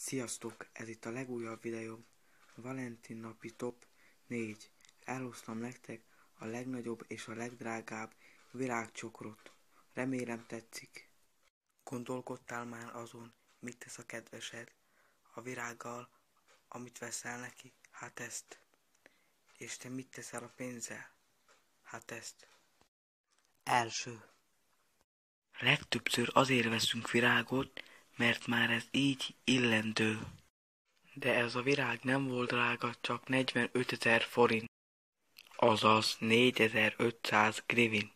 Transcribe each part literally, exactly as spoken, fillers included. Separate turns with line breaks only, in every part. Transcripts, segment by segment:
Sziasztok! Ez itt a legújabb videóm, a Valentin napi top négy. Elhoztam nektek a legnagyobb és a legdrágább virágcsokrot. Remélem tetszik. Gondolkodtál már azon, mit tesz a kedvesed a virággal, amit veszel neki? Hát ezt. És te mit teszel a pénzzel? Hát ezt. Első. Legtöbbször azért veszünk virágot, mert már ez így illendő. De ez a virág nem volt drága, csak negyvenötezer forint, azaz négyezer-ötszáz grivin.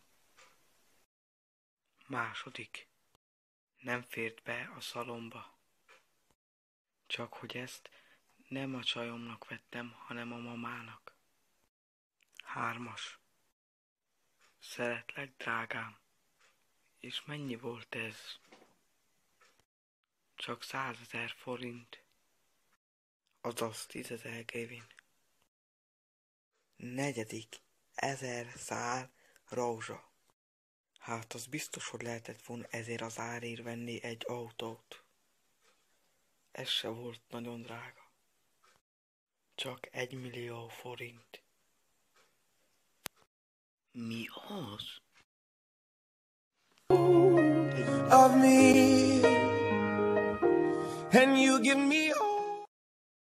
Második. Nem fért be a szalomba. Csak hogy ezt nem a csajomnak vettem, hanem a mamának. Hármas. Szeretlek, drágám. És mennyi volt ez? Csak százezer forint. Azaz tízezer grivin. Negyedik. Ezer szál rózsa. Hát az biztos, hogy lehetett volna ezért az árért venni egy autót. Ez se volt nagyon drága. Csak egy millió forint. Mi az?
Of me, and you give me